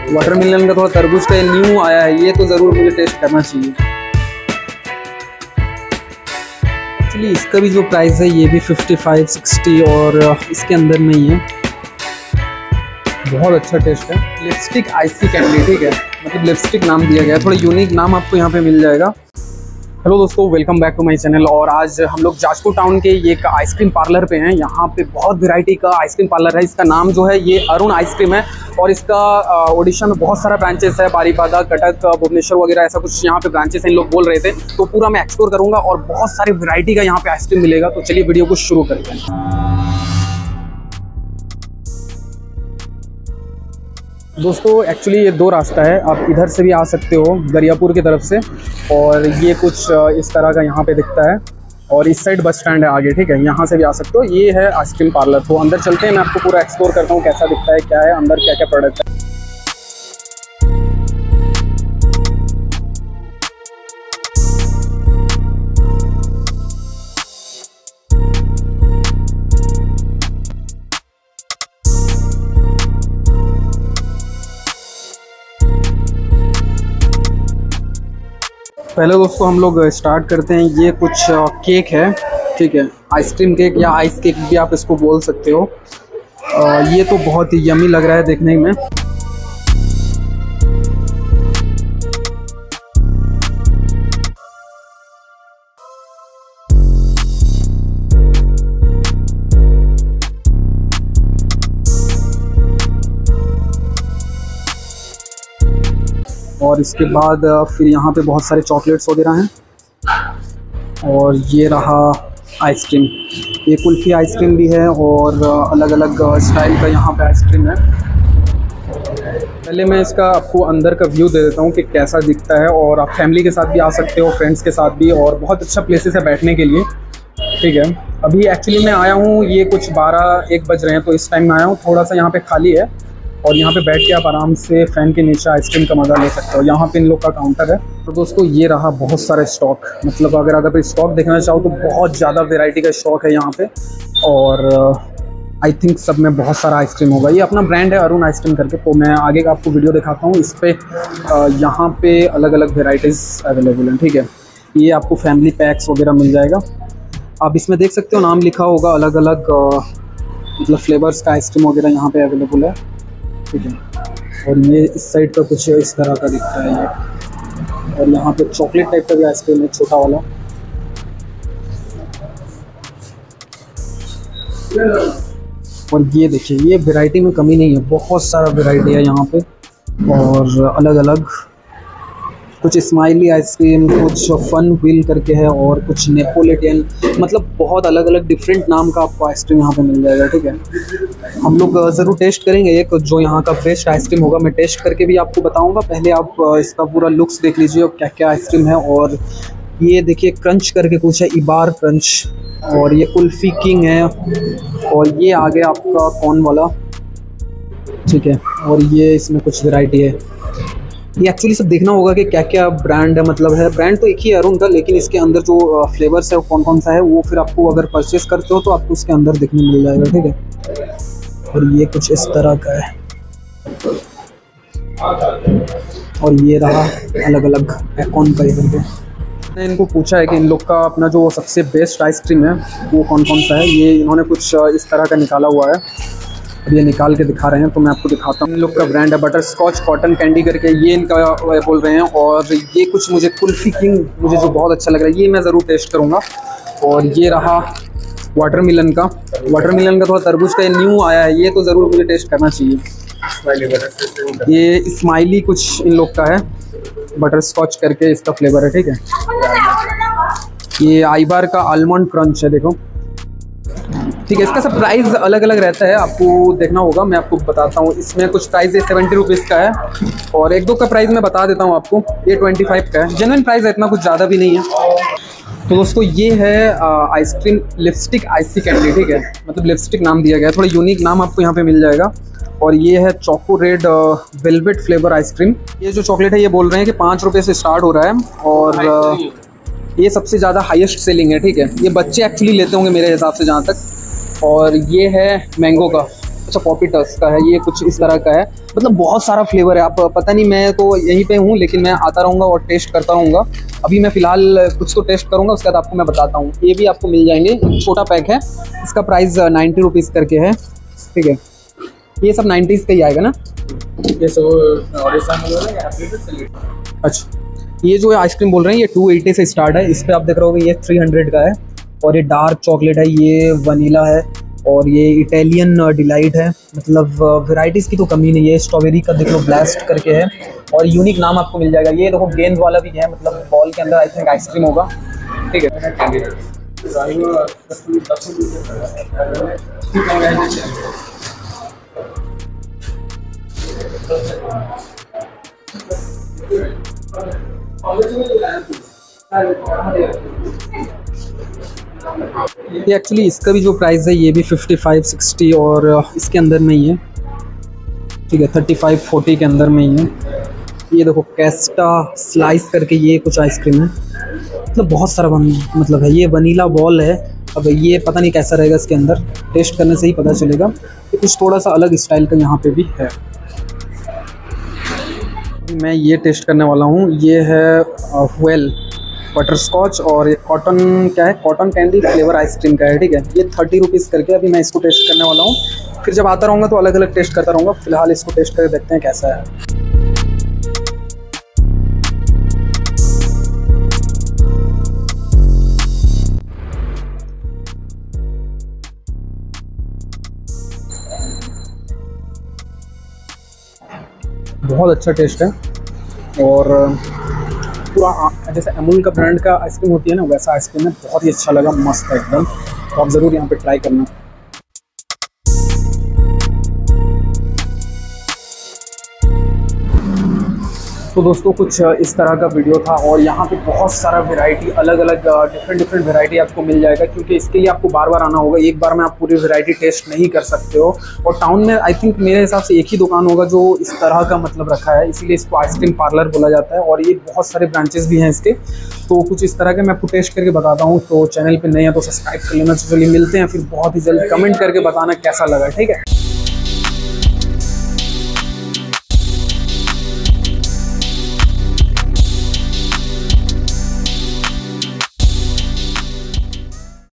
Watermelon का थोड़ा तरबूज का न्यू आया है, ये तो ज़रूर मुझे टेस्ट करना चाहिए। एक्चुअली इसका भी जो प्राइस है ये भी 55-60 और इसके अंदर में ही है। बहुत अच्छा टेस्ट है। लिपस्टिक आइसी कैंडी, ठीक है, मतलब लिपस्टिक नाम दिया गया है, थोड़ा यूनिक नाम आपको यहाँ पे मिल जाएगा। हेलो दोस्तों, welcome back to my channel. और आज हम लोग जाजपुर टाउन के ये एक आइसक्रीम पार्लर पे हैं। यहाँ पे बहुत वैरायटी का आइसक्रीम पार्लर है। इसका नाम जो है ये अरुण आइसक्रीम है और इसका ओडिशा में बहुत सारा ब्रांचेस है, बारीपादा, कटक, भुवनेश्वर वगैरह ऐसा कुछ यहाँ पे ब्रांचेस हैं। इन लोग बोल रहे थे, तो पूरा मैं एक्सप्लोर करूँगा और बहुत सारी वैरायटी का यहाँ पे आइसक्रीम मिलेगा। तो चलिए वीडियो को शुरू करते हैं। दोस्तों एक्चुअली ये दो रास्ता है, आप इधर से भी आ सकते हो गरियापुर की तरफ से, और ये कुछ इस तरह का यहाँ पे दिखता है, और इस साइड बस स्टैंड है आगे, ठीक है, यहाँ से भी आ सकते हो। ये है आइसक्रीम पार्लर। तो अंदर चलते हैं, मैं आपको पूरा एक्सप्लोर करता हूँ कैसा दिखता है, क्या है अंदर, क्या क्या प्रोडक्ट है। पहले दोस्तों हम लोग स्टार्ट करते हैं। ये कुछ केक है, ठीक है, आइसक्रीम केक या आइस केक भी आप इसको बोल सकते हो। ये तो बहुत ही यमी लग रहा है देखने में। और इसके बाद फिर यहाँ पे बहुत सारे चॉकलेट्स वगैरह हैं। और ये रहा आइसक्रीम, ये कुल्फ़ी आइसक्रीम भी है और अलग अलग स्टाइल का यहाँ पे आइसक्रीम है। पहले मैं इसका आपको अंदर का व्यू दे देता हूँ कि कैसा दिखता है। और आप फैमिली के साथ भी आ सकते हो, फ्रेंड्स के साथ भी, और बहुत अच्छा प्लेसेस है बैठने के लिए, ठीक है। अभी एक्चुअली मैं आया हूँ, ये कुछ 12-1 बज रहे हैं, तो इस टाइम में आया हूँ। थोड़ा सा यहाँ पे खाली है और यहाँ पे बैठ के आप आराम से फ़ैन के नीचे आइसक्रीम का मज़ा ले सकते हो। यहाँ पे इन लोग का काउंटर है। तो दोस्तों ये रहा बहुत सारे स्टॉक, मतलब अगर स्टॉक देखना चाहो तो बहुत ज़्यादा वैरायटी का स्टॉक है यहाँ पे। और आई थिंक सब में बहुत सारा आइसक्रीम होगा। ये अपना ब्रांड है अरुण आइसक्रीम करके। तो मैं आगे का आपको वीडियो दिखाता हूँ। इस पर यहाँ पे अलग अलग वेराइटीज़ अवेलेबल हैं, ठीक है। ये आपको फैमिली पैक्स वगैरह मिल जाएगा। आप इसमें देख सकते हो नाम लिखा होगा, अलग अलग मतलब फ्लेवर्स का आइसक्रीम वगैरह यहाँ पे अवेलेबल है, ठीक है। और ये इस साइड का कुछ इस तरह का दिखता है ये। और यहाँ पे चॉकलेट टाइप का भी आइसक्रीम है, छोटा वाला। और ये देखिए, ये वैरायटी में कमी नहीं है, बहुत सारा वैरायटी है यहाँ पे। और अलग अलग कुछ स्माइली आइसक्रीम, कुछ फन व्हील करके है, और कुछ नेपोलिटन, मतलब बहुत अलग अलग डिफरेंट नाम का आपको आइसक्रीम यहाँ पे मिल जाएगा, ठीक है। हम लोग ज़रूर टेस्ट करेंगे एक जो यहाँ का बेस्ट आइसक्रीम होगा, मैं टेस्ट करके भी आपको बताऊंगा। पहले आप इसका पूरा लुक्स देख लीजिए और क्या क्या आइसक्रीम है। और ये देखिए क्रंच करके कुछ है, इबार क्रंच, और ये कुल्फ़ी किंग है, और ये आ गया आपका कॉर्न वाला, ठीक है। और ये इसमें कुछ वेराइटी है। ये एक्चुअली सब देखना होगा कि क्या क्या ब्रांड है, मतलब है ब्रांड तो एक ही है अरुण का, लेकिन इसके अंदर जो फ्लेवर्स है वो कौन कौन सा है, वो फिर आपको अगर परचेस करते हो तो आपको उसके अंदर देखने मिल जाएगा, ठीक है। और ये कुछ इस तरह का है। और ये रहा अलग अलग एकॉन का करके। मैंने इनको पूछा है कि इन लोग का अपना जो सबसे बेस्ट आइसक्रीम है वो कौन कौन सा है। ये इन्होंने कुछ इस तरह का निकाला हुआ है, ये निकाल के दिखा रहे हैं, तो मैं आपको दिखाता हूँ। इन लोग का ब्रांड है बटर स्कॉच कॉटन कैंडी करके, ये इनका बोल रहे हैं। और ये कुछ मुझे कुल्फ़ी किंग मुझे जो बहुत अच्छा लग रहा है, ये मैं ज़रूर टेस्ट करूँगा। और ये रहा वाटरमेलन का थोड़ा तरबूज का न्यू आया है, ये तो ज़रूर मुझे टेस्ट करना चाहिए। ये स्माइली कुछ इन लोग का है, बटर स्कॉच करके इसका फ्लेवर है, ठीक है। ये आइबार का आलमंड क्रंच है, देखो, ठीक है। इसका सब प्राइस अलग अलग रहता है, आपको देखना होगा, मैं आपको बताता हूँ। इसमें कुछ प्राइस 70 रुपीज़ का है, और एक दो का प्राइस मैं बता देता हूँ आपको। ये 25 का है, जेन्युइन प्राइस है, इतना कुछ ज़्यादा भी नहीं है। तो दोस्तों ये है आइसक्रीम लिपस्टिक आइसी कैंडी, ठीक है, मतलब लिपस्टिक नाम दिया गया है, थोड़ा यूनिक नाम आपको यहाँ पे मिल जाएगा। और ये है choco red velvet flavour ice cream. ये जो चॉकलेट है ये बोल रहे हैं कि 5 रुपये से स्टार्ट हो रहा है, और ये सबसे ज़्यादा हाईएस्ट सेलिंग है, ठीक है। ये बच्चे एक्चुअली लेते होंगे मेरे हिसाब से जहाँ तक। और ये है मैंगो का, अच्छा पॉपिटस का है, ये कुछ इस तरह का है। मतलब बहुत सारा फ्लेवर है, आप पता नहीं, मैं तो यहीं पे हूँ लेकिन मैं आता रहूँगा और टेस्ट करता रहूँगा। अभी मैं फ़िलहाल कुछ तो टेस्ट करूँगा, उसके बाद आपको मैं बताता हूँ। ये भी आपको मिल जाएंगे, छोटा पैक है, इसका प्राइस 90 रुपीज़ करके है, ठीक है। ये सब 90s का ही आएगा ना? ये सब ओरिजिनल। अच्छा, ये जो आइसक्रीम बोल रहे हैं ये 280 से स्टार्ट है। इस पर आप देख रहे होगे ये 300 का है। और ये डार्क चॉकलेट है, ये वनीला है, और ये इटालियन डिलाइट है। मतलब वैरायटीज़ की तो कमी नहीं है। स्ट्रॉबेरी का देख लो, ब्लास्ट करके है, और यूनिक नाम आपको मिल जाएगा। ये देखो गेंद वाला भी है, मतलब बॉल के अंदर आई थिंक आइसक्रीम होगा, ठीक है। ये एक्चुअली इसका भी जो प्राइस है ये भी 55-60 और इसके अंदर में ही है, ठीक है, 35-40 के अंदर में ही है। ये देखो कैस्टा स्लाइस करके ये कुछ आइसक्रीम है, मतलब बहुत सारा मतलब है। ये वनीला बॉल है, अब ये पता नहीं कैसा रहेगा इसके अंदर, टेस्ट करने से ही पता चलेगा। ये कुछ थोड़ा सा अलग स्टाइल का यहाँ पे भी है। मैं ये टेस्ट करने वाला हूँ, ये है वेल बटर स्कॉच, और ये कॉटन क्या है, कॉटन कैंडी फ्लेवर आइसक्रीम का है, ठीक है। ये 30 रुपीज़ करके अभी मैं इसको टेस्ट करने वाला हूँ। फिर जब आता रहूँगा तो अलग अलग टेस्ट करता रहूँगा। फिलहाल इसको टेस्ट करके देखते हैं कैसा है। बहुत अच्छा टेस्ट है, और पूरा जैसे अमूल का ब्रांड का आइसक्रीम होती है ना, वैसा आइसक्रीम है। बहुत ही अच्छा लगा, मस्त है एकदम। तो आप ज़रूर यहाँ पे ट्राई करना। तो दोस्तों कुछ इस तरह का वीडियो था, और यहाँ पे बहुत सारा वैरायटी, अलग अलग डिफरेंट वैरायटी आपको मिल जाएगा, क्योंकि इसके लिए आपको बार बार आना होगा। एक बार में आप पूरी वैरायटी टेस्ट नहीं कर सकते हो। और टाउन में आई थिंक मेरे हिसाब से एक ही दुकान होगा जो इस तरह का मतलब रखा है, इसीलिए इसको आइसक्रीम पार्लर बोला जाता है। और ये बहुत सारे ब्रांचेस भी हैं इसके। तो कुछ इस तरह के मैं आपको टेस्ट करके बताता हूँ। तो चैनल पर नए हैं तो सब्सक्राइब कर लेना। तो चलिए मिलते हैं फिर बहुत ही जल्द। कमेंट करके बताना कैसा लगा, ठीक है।